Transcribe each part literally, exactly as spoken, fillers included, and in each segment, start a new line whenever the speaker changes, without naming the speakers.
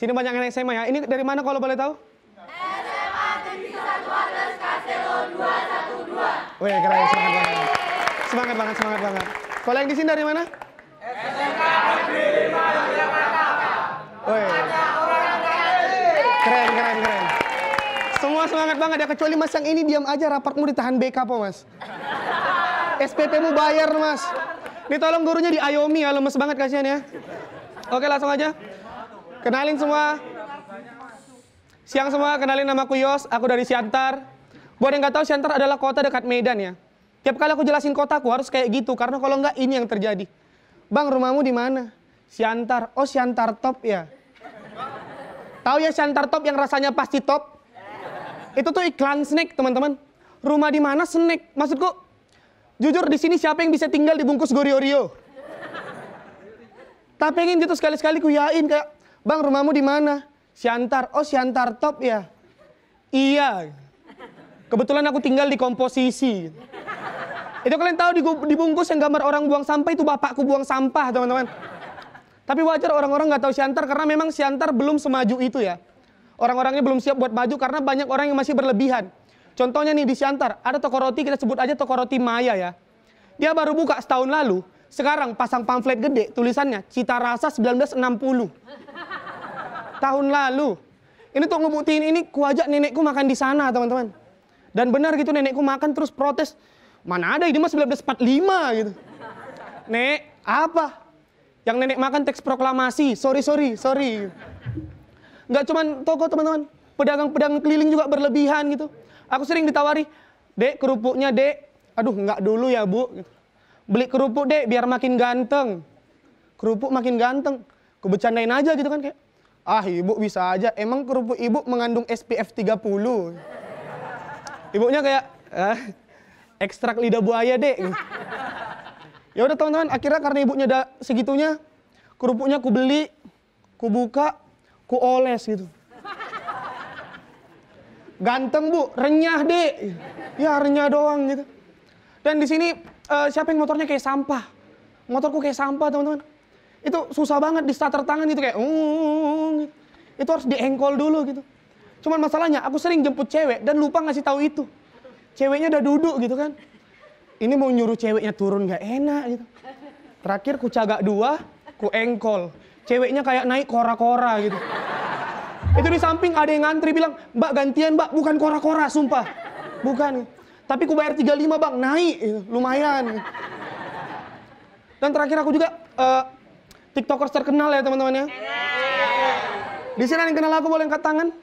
Sini banyak anak S M A ya. Ini dari mana kalau boleh tahu?
S M A Negeri satu Atas Kaselo dua satu dua.
Wih, keren, semangat banget. Semangat banget, semangat banget. Kalau yang di sini dari mana?
S M A Negeri lima Yogyakarta.
Wih. Keren, keren, keren. Semua semangat banget ya, kecuali Mas yang ini diam aja, rapatmu ditahan B K po, Mas. S P P-mu bayar, Mas. Ini tolong gurunya diayomi ya, lemes banget kasihan ya. Oke, langsung aja. Kenalin semua. Siang semua, kenalin nama aku Yos, aku dari Siantar. Buat yang nggak tahu, Siantar adalah kota dekat Medan ya. Tiap kali aku jelasin kotaku harus kayak gitu, karena kalau nggak ini yang terjadi. Bang, rumahmu di mana? Siantar. Oh, Siantar top ya. Tahu ya Siantar top yang rasanya pasti top? Itu tuh iklan snack, teman-teman. Rumah di mana snack? Maksudku, jujur di sini siapa yang bisa tinggal dibungkus Gorio-Rio? Tak pengen gitu sekali-sekali ku yain kayak, Bang, rumahmu di mana? Siantar. Oh, Siantar top ya? Iya. Kebetulan aku tinggal di komposisi. Itu kalian tahu dibungkus yang gambar orang buang sampah itu bapakku buang sampah, teman-teman. Tapi wajar orang-orang nggak tahu Siantar karena memang Siantar belum semaju itu ya. Orang-orangnya belum siap buat baju karena banyak orang yang masih berlebihan. Contohnya nih di Siantar, ada toko roti, kita sebut aja toko roti Maya ya. Dia baru buka setahun lalu, sekarang pasang pamflet gede, tulisannya Cita Rasa seribu sembilan ratus enam puluh. Tahun lalu. Ini tuh ngebuktiin ini, ku ajak nenekku makan di sana, teman-teman. Dan benar gitu, nenekku makan terus protes. Mana ada, ini mah seribu sembilan ratus empat puluh lima gitu. Nek, apa? Yang nenek makan teks proklamasi, sorry, sorry, sorry. Nggak cuman toko, teman-teman. Pedagang-pedagang keliling juga berlebihan gitu. Aku sering ditawari, Dek, kerupuknya, Dek. Aduh, nggak dulu ya, Bu. Gitu. Beli kerupuk, Dek, biar makin ganteng. Kerupuk makin ganteng. Ku bercandain aja gitu kan kayak. Ah, Ibu bisa aja. Emang kerupuk Ibu mengandung S P F tiga puluh. Ibunya kayak, ah, ekstrak lidah buaya, Dek. Gitu. Ya udah teman-teman, akhirnya karena ibunya ada segitunya, kerupuknya ku beli, ku buka, ku oles gitu. Ganteng Bu, renyah Dek. Ya renyah doang gitu. Dan di sini uh, siapa yang motornya kayak sampah? Motorku kayak sampah teman-teman. Itu susah banget di starter tangan gitu kayak, uh, gitu. Itu harus diengkol dulu gitu. Cuman masalahnya aku sering jemput cewek dan lupa ngasih tahu itu. Ceweknya udah duduk gitu kan. Ini mau nyuruh ceweknya turun gak enak gitu. Terakhir ku cagak dua, ku engkol. Ceweknya kayak naik kora-kora gitu. Itu di samping ada yang ngantri bilang, Mbak gantian Mbak, bukan kora-kora sumpah. Bukan. Tapi ku bayar tiga puluh lima Bang, naik gitu. Lumayan. Dan terakhir aku juga uh, TikTokers terkenal ya teman-teman ya. Di sini ada yang kenal aku, boleh angkat tangan?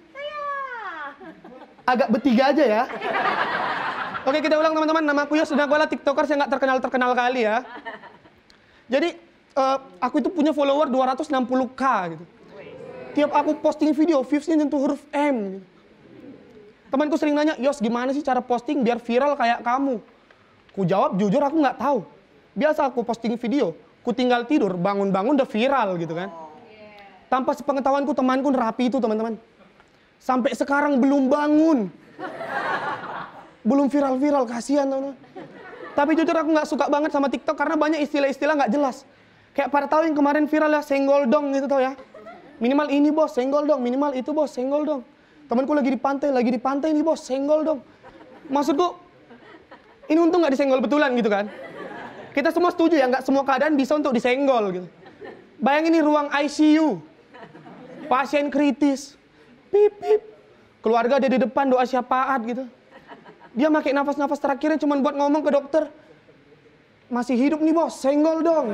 Agak bertiga aja ya. Oke, kita ulang teman-teman. Nama aku Yos, dan aku adalah TikTokers yang gak terkenal-terkenal kali ya. Jadi, uh, aku itu punya follower dua ratus enam puluh k gitu. Tiap aku posting video, views-nya nyentuh huruf M gitu. Temanku sering nanya, Yos gimana sih cara posting biar viral kayak kamu? Ku jawab, jujur aku nggak tahu. Biasa aku posting video, ku tinggal tidur, bangun-bangun udah viral gitu kan. Tanpa sepengetahuanku, temanku rapi itu teman-teman. Sampai sekarang belum bangun. Belum viral-viral, kasihan teman-teman. Tapi jujur aku nggak suka banget sama TikTok karena banyak istilah-istilah nggak jelas. Kayak pada tahu yang kemarin viral ya, senggol dong gitu tau ya. Minimal ini bos, senggol dong. Minimal itu bos, senggol dong. Temanku lagi di pantai, lagi di pantai nih bos, senggol dong. Maksudku, ini untung nggak disenggol betulan gitu kan. Kita semua setuju ya, nggak semua keadaan bisa untuk disenggol gitu. Bayangin ini ruang I C U. Pasien kritis. Pip, pip. Keluarga ada di depan doa syafaat gitu. Dia pakai nafas-nafas terakhirnya cuma buat ngomong ke dokter. Masih hidup nih bos, senggol dong.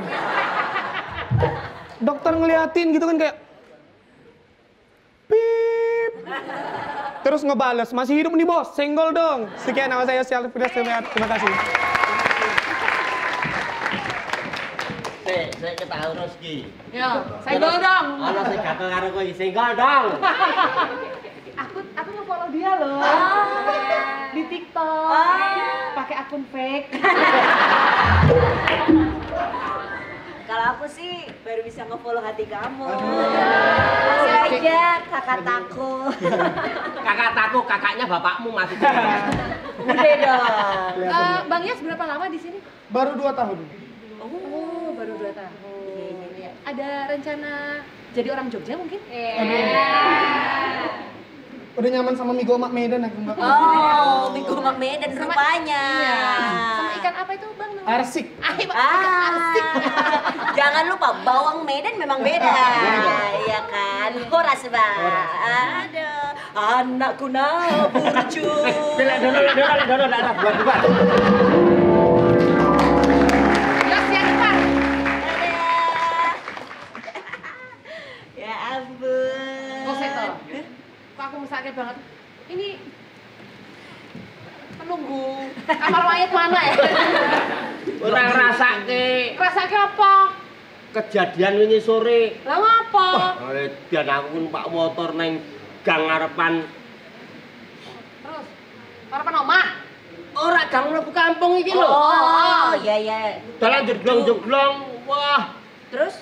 Dokter ngeliatin gitu kan kayak. Pip. Terus ngebales, masih hidup nih bos, senggol dong. Sekian nama saya Sial Fidas, terima kasih.
Sik, sik ketahu Roski.
Ya, senggol dong.
Ana sing gatel karo kowe, senggol dong.
Aku aku nge-follow dia loh. Di TikTok. Pakai akun fake.
Kalau aku sih baru bisa nge-follow hati kamu. Masih aja kakak taku.
Kakak taku, kakaknya bapakmu maksudnya.
Gede dong.
Uh, Bang Yas berapa lama di sini?
Baru dua tahun.
Oh, baru dua tahun. Ada rencana jadi orang Jogja mungkin?
Udah nyaman sama mie gomak Medan aku Mbak.
Oh, mie gomak Medan rupanya.
Iya. Sama ikan apa itu Bang? namanya?
Arsik.
Ah, ikan
Ah,
arsik.
jangan lupa bawang Medan memang beda, iya kan? Horas bang. Aduh, anakku naburcu.
Dela dela dela dela dela buat buat.
Ya siapa?
Ya ampun.
Kok seto? Kok aku mesake banget. Ini menunggu kamar mayat mana ya?
Orang rasake
Rasake apa?
kejadian wingi sore.
Lah ngapa?
Oleh dan aku numpak motor neng gang ngarepan.
Terus harapan omah.
Ora gang mlebu kampung iki lho.
Oh, iya iya.
Dalan jeglong-jeglong, wah,
Terus?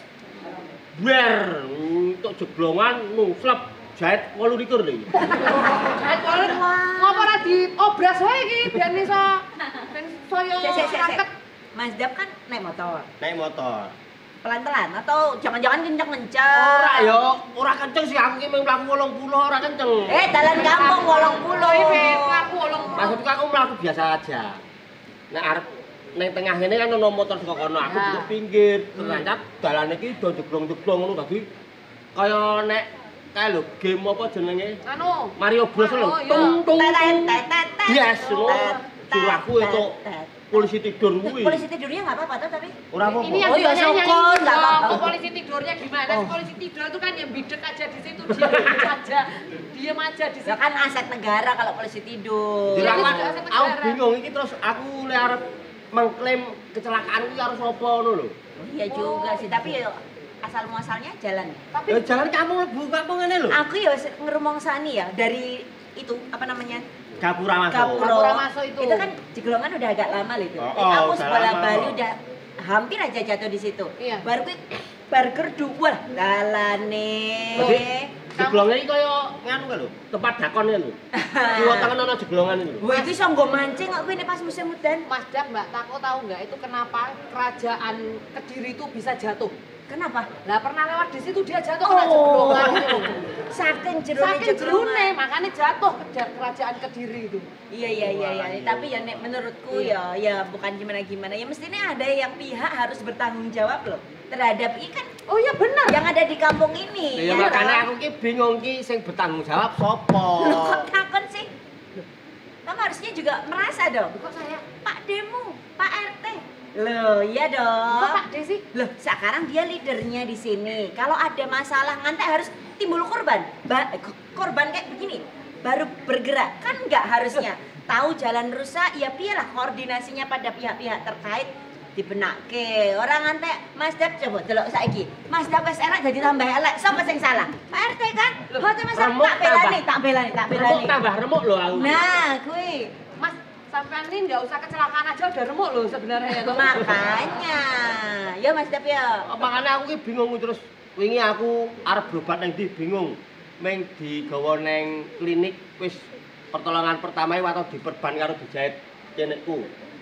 ber untuk jeglongan nuslep jahit wolu likur lho.
Jahit walet. Ngapa ora diobras wae iki ben iso ben saya
Sik, sik, sik, sik.
raket.
Mas Dap kan naik motor.
Naik motor.
Pelan-pelan atau jangan-jangan kenceng-kenceng.
Ora yo, ora kenceng sih aku ki mung mlaku wolong puluh ora kenceng.
Eh, dalan kampung wolong puluh.
Iki aku olong.
Maksudku aku mlaku biasa aja. Nek arep ning tengah ngene kan ono motor saka kono, aku
Nah.
di pinggir. Ternyata dalane iki do jeglong-jeglong ngono dadi kaya nek kae lho game apa jenenge?
Anu.
Mario Bros lho.
Oh, iya.
Tung tung.
Tet, tet, tet, tet.
Yes, lho.
Tet, tet,
Suruh aku
tet,
itu
tet.
polisi tidur kuwi.
Polisi tidurnya nggak apa-apa tuh tapi.
Ora apa-apa.
Ini yang
Oh, iya,
ditanya yang
syukur,
ini
nggak
dong.
apa-apa.
Kok polisi tidurnya gimana?
Oh.
Polisi tidur itu kan yang bidek aja di situ, diam aja. Diam aja di
Ya
situ.
kan aset negara kalau polisi tidur.
Jadi aku,
Ini juga aset
aku
negara.
bingung iki terus aku lek arep mengklaim kecelakaan kuwi karo sapa ngono lho.
Oh, iya juga sih, tapi ya asal muasalnya jalan.
Tapi
Ya jalan kampung lebu kampung ngene lho.
Aku ya se- ngerumong sani ya dari itu apa namanya?
Gapura masuk.
Gapuro.
Gapura masuk itu.
Itu kan jeglongan udah agak lama loh itu.
Oh,
Eh,
oh,
aku
udah
sekolah
lama.
Bali udah hampir aja jatuh di situ.
Iya.
Baru kuwi burger dua dalane.
Jadi jeglongan iki kaya nganu kan lho, tempat dakon kan lho. Kiwa tangan ana jeglongan itu.
Wah, itu iso nggo mancing kok kuwi nek pas musim udan.
Mas Dak, Mbak Tako tahu nggak itu kenapa kerajaan Kediri itu bisa jatuh?
Kenapa?
Lah pernah lewat di situ dia jatuh kena jeglongan itu.
Saking jerone
Saking jerune
jeglongan.
makanya jatuh ke kerajaan Kediri itu.
Iya iya iya iya, tapi ya nek menurutku ya ya bukan gimana-gimana. Ya mestinya ada yang pihak harus bertanggung jawab loh terhadap ikan
Oh iya benar.
yang ada di kampung ini.
Ya
ya
makanya
kan?
aku ki bingung ki sing bertanggung jawab sapa.
Loh, kok takon sih? Loh, kamu harusnya juga merasa dong.
Kok saya?
Pak Demu, Pak R T. Loh, iya
Kok
dong.
Pak Desi?
Loh, sekarang dia leadernya di sini. Kalau ada masalah ngantek harus timbul korban. Ba ko- korban kayak begini. Baru bergerak kan nggak harusnya. Tahu jalan rusak, ya piyalah koordinasinya pada pihak-pihak terkait dibenake. Orang ngantek Mas Dap coba delok saiki. Mas Dap wis elek dadi tambah elek. Sapa sing salah? Pak R T kan? Loh, Mas Dap
remuk
tak belani,
tambah.
tak belani, tak
Remuk
belani.
tambah remuk lho aku.
Nah, kuwi
Mas, sampean ini nggak usah kecelakaan aja udah remuk loh sebenarnya ya. toh.
makanya. Ya Mas Dap ya.
Oh, makanya aku ki bingung terus wingi aku arep berobat nang ndi bingung. Meng digawa nang klinik wis pertolongan pertama atau diperban karo dijahit kenekku.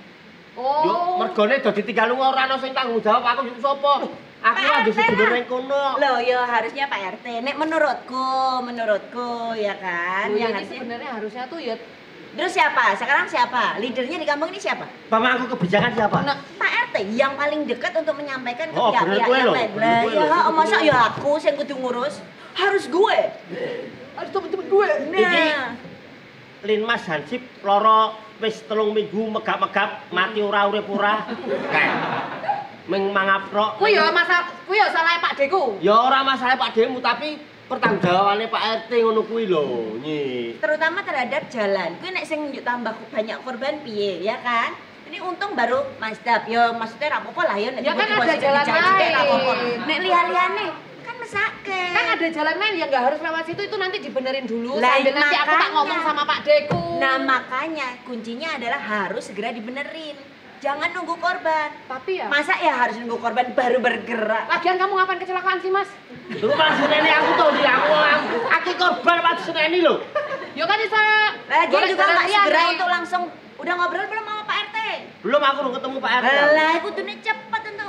Oh.
Yo mergone do ditinggal lunga ora ana sing tanggung jawab aku yo sapa? Aku
Pak
lagi
R T
sedulur
lah.
ning kono.
Loh, ya harusnya Pak R T. Nek menurutku, menurutku ya kan,
Loh,
yang
ini
harusnya.
sebenarnya harusnya tuh ya
Terus siapa? Sekarang siapa? Leadernya di kampung ini siapa?
Pamangku kebijakan siapa?
Nah,
Pak R T yang paling dekat untuk menyampaikan ke
Oh, bener
pihak-pihak
gue
yang
loh,
lain.
bener
Lah
gue
ya,
loh.
masa ya aku yang kudu ngurus? Harus gue.
harus cepet-cepet gue.
Nah,
Linmas Hansip loro wis telung minggu megap-megap mati ora urip ora. Kae. Ming mangaprok.
Kuwi ya masalah, kuwi ya salah Pak Deku.
Ya ora masalah Pak Demu tapi pertanggungjawabannya Pak R T ngono kuwi lho. Nyi.
terutama terhadap jalan. Kuwi nek sing tambah banyak korban piye, ya kan? Ini untung baru Mas Dap. Ya maksudnya ra apa-apa lah ya nek
Ya kan
tiba-tiba
ada
sing
jalan
dijajak, ra apa-apa.
lain.
Nek lihat-lihane kan mesake.
Kan ada jalan lain yang nggak harus lewat situ, itu nanti dibenerin dulu
Lah,
sambil nanti aku tak
makanya.
ngomong sama Pak Deku.
Nah makanya kuncinya adalah harus segera dibenerin. Jangan nunggu korban.
Tapi ya,
Masa ya harus nunggu korban baru bergerak?
lagian kamu ngapain kecelakaan sih Mas?
Lu malah seneni aku tuh di aku aku aku korban Pak seneni lho.
Yo kan bisa
Lagian
golek
juga
jalan
nggak
liyan
segera
nih.
untuk langsung udah ngobrol belum sama Pak R T?
Belum aku udah ketemu Pak R T.
Lah, aku tuh cepet untuk Pak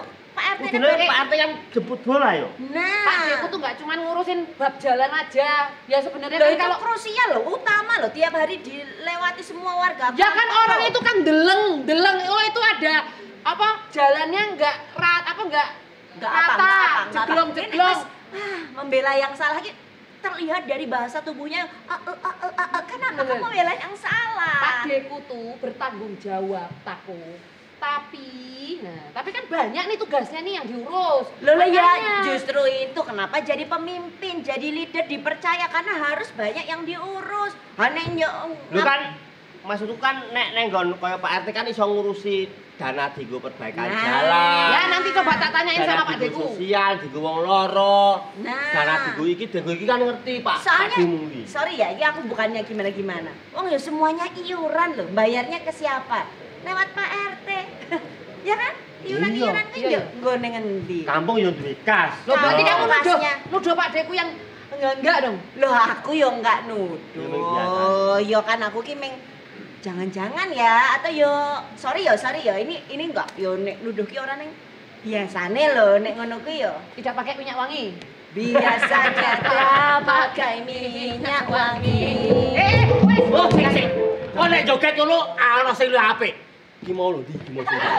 R T
Kudune Pak R T kan jemput bola yo.
Nah,
Pak Deku tuh nggak cuma ngurusin bab jalan aja. Ya sebenarnya
loh,
kan
itu
kalau
krusial loh, utama loh, tiap hari dilewati semua warga.
ya kan orang itu kan deleng, deleng. Oh itu ada apa jalannya nggak rat apa nggak
Nggak apa,
rata,
nggak apa, nggak apa.
jeglong
Ini
jeglong.
Mas, ah, membela yang salah gitu. Terlihat dari bahasa tubuhnya, ah, ah, ah, ah, ah, kenapa kamu membela yang salah?
Pak Deku tuh bertanggung jawab taku. Tapi, nah, tapi kan banyak nih tugasnya nih yang diurus.
Loh lah ya,
Makanya.
justru itu kenapa jadi pemimpin, jadi leader dipercaya karena harus banyak yang diurus. Aneh yo.
Lu kan maksudku kan nek neng nggon kaya Pak R T kan iso ngurusi dana dienggo perbaikan
Nah.
jalan.
Ya nanti coba tak tanyain
Dana
sama Pak
dienggo
Deku.
sosial, dienggo wong loro.
Nah.
Dana dienggo iki, dienggo iki kan ngerti Pak.
Soalnya,
Pak Dimunggi.
sorry ya, ini aku bukannya gimana-gimana. Wong ya semuanya iuran loh, bayarnya ke siapa? Lewat Pak R T. Ya kan? Iuran-iuran kan
Iya,
yo
iya.
nggo ning endi?
Kampung yo duwe kas.
Loh berarti
Kalau
kamu nuduh,
pasnya-
nuduh Pak Deku yang enggak enggak dong.
Loh aku yo enggak
Ya, memang
nuduh. Yo kan aku ki meng jangan-jangan ya atau yo sorry yo sorry yo ini ini enggak yo nek nuduh ki ora ning biasane lho nek ngono ki yo
Tidak pakai minyak wangi.
biasanya tak pakai minyak wangi.
Eh, wes.
Oh, sik sik. Kok nek joget ngono ana sing luwih apik. Ki mau lho, di ki mau.
Ayo,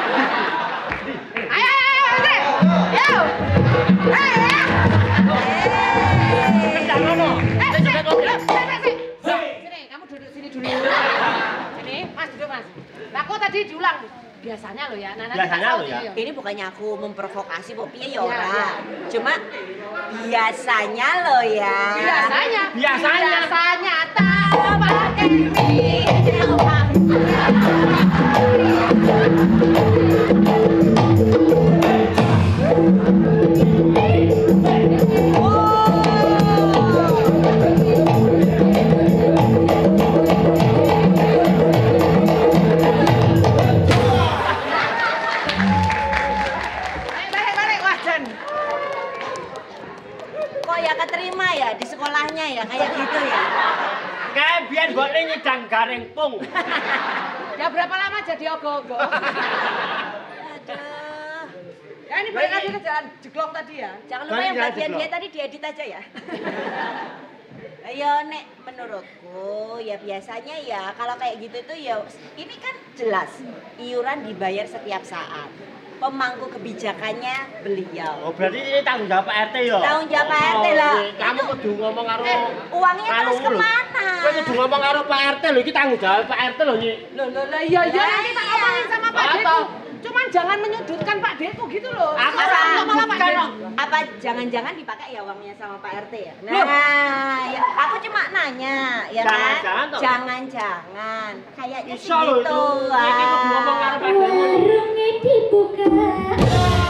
ayo, ayo, ayo. Ayo, ayo.
Kendang ngono.
Eh,
Sik joget ngono.
sik, sik, sik. Sini, kamu duduk sini dulu. Sini, Mas duduk, Mas. Lah kok tadi diulang. Biasanya lo ya, Nana.
Biasanya lo ya.
Ini bukannya aku memprovokasi kok piye ya
Iya,
ora.
iya.
Cuma biasanya lo ya.
Biasanya.
Biasanya.
Biasanya tak pakai
minyak wangi.
balik balik wajan.
Kok ya keterima ya di sekolahnya ya kayak gitu ya.
Kayak biyen mbokne nyedang garing pung.
Ya berapa lama jadi ogo-ogo?
Aduh.
Ya ini balik lagi ke jalan jeglong tadi ya.
Jangan lupa
Balik
yang
jalan
bagian
jeblok.
dia tadi diedit aja ya. Ayo nek menurutku ya biasanya ya kalau kayak gitu tuh ya ini kan jelas iuran dibayar setiap saat. Pemangku kebijakannya beliau.
Oh, berarti ini tanggung jawab Pak R T ya?
Tanggung jawab Pak R T lah.
Oh, kamu kudu ngomong karo
Eh, uangnya
anu
terus
lho.
kemana?
Kowe kudu ngomong karo Pak R T lho, iki tanggung jawab Pak R T lho, Nyi.
Loh, loh, loh, iya, iya,
Lah,
nanti tak
iya.
ngomongin sama Pak
Apa?
Deku. Cuman jangan menyudutkan Pak Deku gitu loh.
Aku
Sekarang
ora
malah Pak
bukan,
Deku.
Apa jangan-jangan dipakai ya uangnya sama Pak R T ya? Nah, ya aku cuma nanya ya kan?
Jangan-jangan toh?
Jangan-jangan. Kayaknya sih
Iso lho
gitu.
itu. Iki kudu ngomong karo Pak R T.
Warungnya dibuka